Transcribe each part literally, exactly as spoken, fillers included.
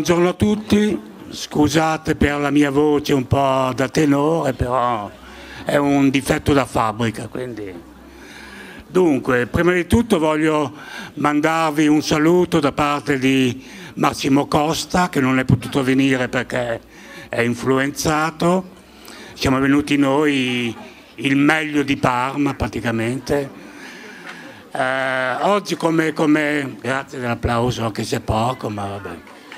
buongiorno a tutti, scusate per la mia voce un po' da tenore, però è un difetto da fabbrica, quindi... Dunque, prima di tutto voglio mandarvi un saluto da parte di Massimo Costa, che non è potuto venire perché è influenzato. Siamo venuti noi il meglio di Parma praticamente. Eh, oggi come, come... Grazie dell'applauso, anche se è poco, ma vabbè.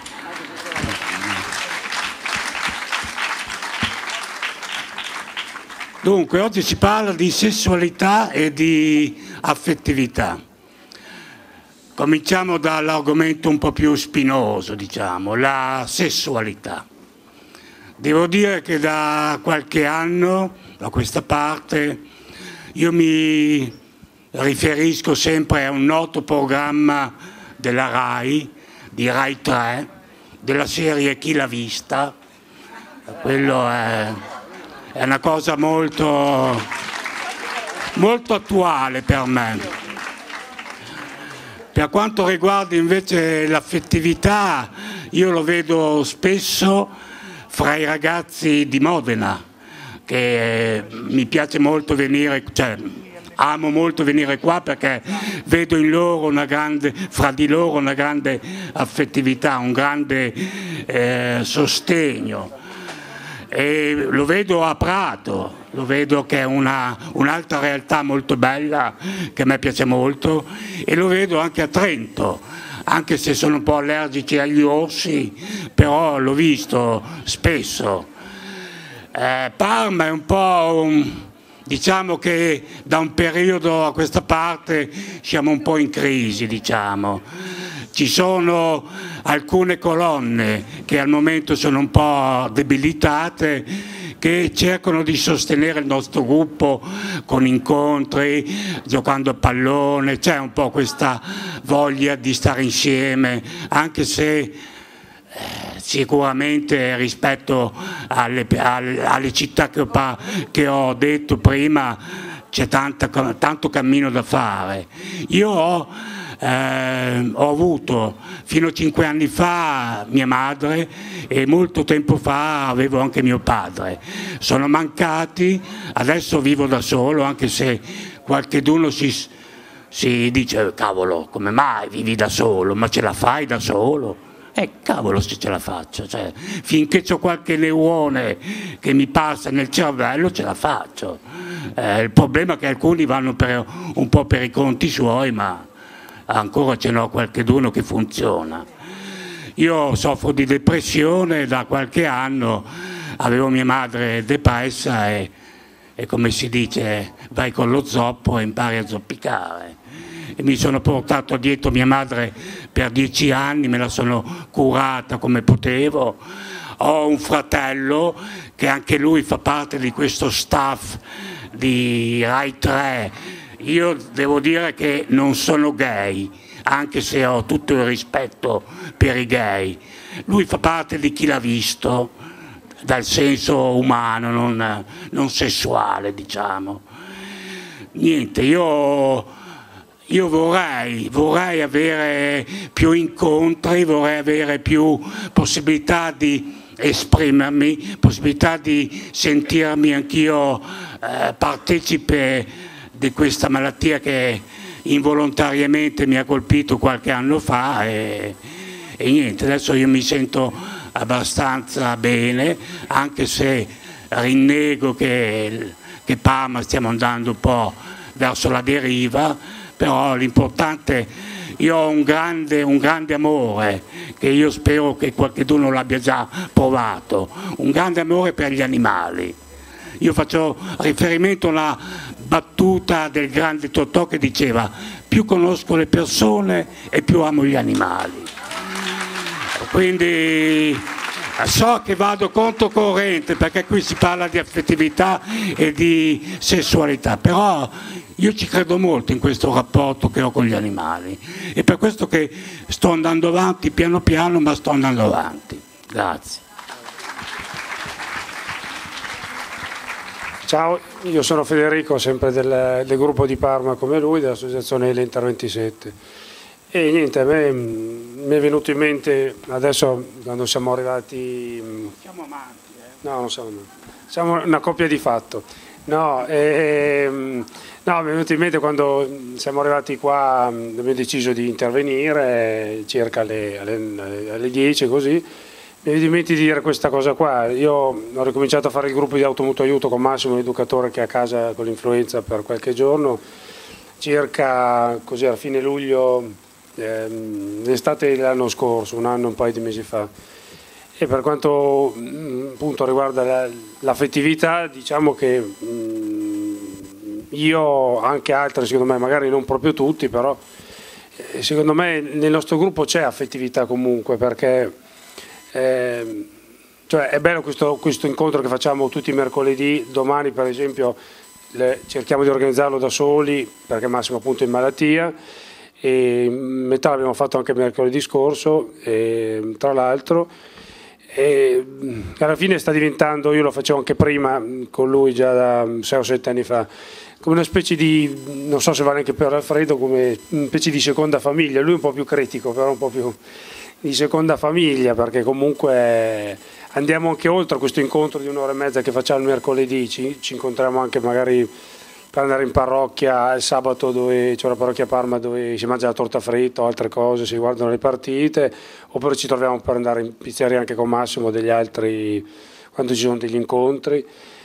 Dunque, oggi si parla di sessualità e di affettività. Cominciamo dall'argomento un po' più spinoso, diciamo, la sessualità. Devo dire che da qualche anno, da questa parte, io mi riferisco sempre a un noto programma della RAI, di RAI tre, della serie Chi l'ha vista. Quello è... È una cosa molto, molto attuale per me. Per quanto riguarda invece l'affettività, io lo vedo spesso fra i ragazzi di Modena, che mi piace molto venire, cioè amo molto venire qua perché vedo in loro una grande, fra di loro una grande affettività, un grande eh, sostegno. E lo vedo a Prato, lo vedo che è un'altra realtà molto bella che a me piace molto, e lo vedo anche a Trento, anche se sono un po' allergici agli orsi, però l'ho visto spesso. Eh, Parma è un po' un, diciamo che da un periodo a questa parte siamo un po' in crisi, diciamo. Ci sono alcune colonne che al momento sono un po' debilitate, che cercano di sostenere il nostro gruppo con incontri, giocando a pallone, c'è un po' questa voglia di stare insieme, anche se eh, sicuramente rispetto alle, alle, alle città che ho, che ho detto prima c'è tanto cammino da fare. Io ho Eh, ho avuto fino a cinque anni fa mia madre e molto tempo fa avevo anche mio padre. Sono mancati, adesso vivo da solo, anche se qualcheduno si, si dice cavolo, come mai vivi da solo, ma ce la fai da solo? Eh cavolo se ce la faccio, cioè, finché c'ho qualche neurone che mi passa nel cervello ce la faccio. Eh, il problema è che alcuni vanno per, un po' per i conti suoi, ma ancora ce n'ho qualcheduno che funziona. Io soffro di depressione da qualche anno, avevo mia madre depressa e, e come si dice, vai con lo zoppo e impari a zoppicare. E mi sono portato dietro mia madre per dieci anni, me la sono curata come potevo. Ho un fratello che anche lui fa parte di questo staff di RAI tre. Io devo dire che non sono gay, anche se ho tutto il rispetto per i gay. Lui fa parte di Chi l'ha visto, dal senso umano, non, non sessuale, diciamo. Niente, io, io vorrei, vorrei avere più incontri, vorrei avere più possibilità di esprimermi, possibilità di sentirmi anch'io eh, partecipe di questa malattia che involontariamente mi ha colpito qualche anno fa e, e niente, adesso io mi sento abbastanza bene, anche se rinnego che, che Parma stiamo andando un po' verso la deriva, però l'importante, io ho un grande, un grande amore che io spero che qualcuno l'abbia già provato, un grande amore per gli animali. Io faccio riferimento a una battuta del grande Totò che diceva: più conosco le persone e più amo gli animali. Quindi so che vado controcorrente perché qui si parla di affettività e di sessualità, però io ci credo molto in questo rapporto che ho con gli animali, e per questo che sto andando avanti piano piano, ma sto andando avanti. Grazie. Ciao, io sono Federico, sempre del, del gruppo di Parma come lui, dell'associazione Elenta ventisette. E niente, a me mi è venuto in mente adesso quando siamo arrivati. Siamo amanti, eh? No, non siamo amanti. Siamo una coppia di fatto. No, eh, no, mi è venuto in mente quando siamo arrivati qua, abbiamo deciso di intervenire circa alle, alle, alle dieci così. Mi è venuto in mente di dire questa cosa qua. Io ho ricominciato a fare il gruppo di automutuo aiuto con Massimo, l'educatore che è a casa con l'influenza per qualche giorno, circa così alla fine luglio. L'estate dell'anno scorso, un anno e un paio di mesi fa, e per quanto appunto riguarda l'affettività, diciamo che mh, io, anche altri secondo me, magari non proprio tutti, però eh, secondo me nel nostro gruppo c'è affettività comunque, perché eh, cioè è bello questo, questo incontro che facciamo tutti i mercoledì. Domani per esempio le, cerchiamo di organizzarlo da soli perché Massimo appunto è in malattia, e metà l'abbiamo fatto anche mercoledì scorso, e, tra l'altro, alla fine sta diventando, io lo facevo anche prima con lui già da sei o sette anni fa, come una specie di, non so se vale anche per Alfredo, come una specie di seconda famiglia. Lui è un po' più critico, però un po' più di seconda famiglia, perché comunque andiamo anche oltre questo incontro di un'ora e mezza che facciamo il mercoledì, ci, ci incontriamo anche magari per andare in parrocchia il sabato, dove c'è una parrocchia a Parma dove si mangia la torta fritta o altre cose, si guardano le partite, oppure ci troviamo per andare in pizzeria anche con Massimo o degli altri quando ci sono degli incontri.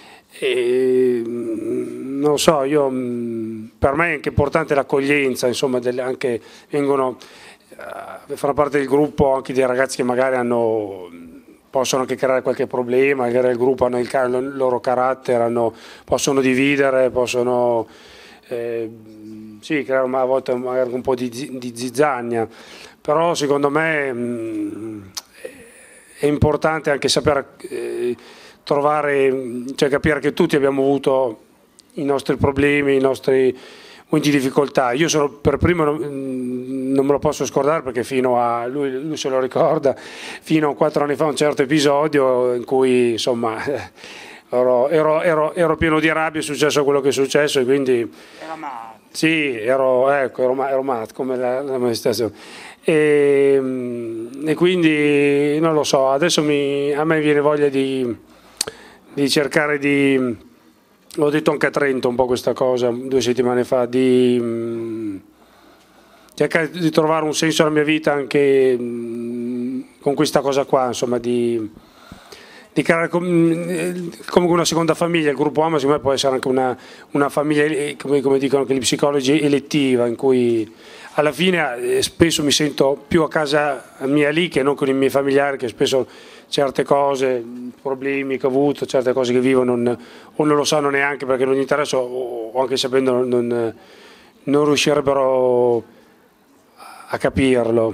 E, non so, io, per me è anche importante l'accoglienza, insomma, delle, anche vengono, eh, fanno parte del gruppo anche dei ragazzi che magari hanno, possono anche creare qualche problema, magari il gruppo hanno il, il loro carattere, hanno, possono dividere, possono eh, sì, creare a volte magari un po' di, di zizzania, però secondo me mh, è importante anche saper eh, trovare, cioè capire che tutti abbiamo avuto i nostri problemi, i nostri momenti di difficoltà. Io sono per primo, non, non me lo posso scordare perché fino a, lui, lui se lo ricorda, fino a quattro anni fa un certo episodio in cui insomma ero, ero, ero, ero pieno di rabbia, è successo quello che è successo e quindi... Era matto. Sì, ero, ecco, ero, ero matto come la, la manifestazione. E, e quindi non lo so, adesso mi, a me viene voglia di, di cercare di... L'ho detto anche a Trento un po' questa cosa due settimane fa, di mh, cercare di trovare un senso alla mia vita anche mh, con questa cosa qua, insomma, di, di creare com, comunque una seconda famiglia. Il gruppo AMA secondo me può essere anche una, una famiglia, come, come dicono anche gli psicologi, elettiva, in cui alla fine eh, spesso mi sento più a casa mia lì che non con i miei familiari, che spesso certe cose, problemi che ho avuto, certe cose che vivo non, o non lo sanno neanche perché non gli interessa, o, o anche sapendo non, non riuscirebbero a capirlo.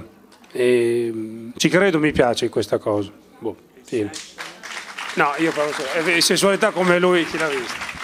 E, ci credo, mi piace questa cosa. Boh, fine. No, io parlo, sessualità come lui chi l'ha vista.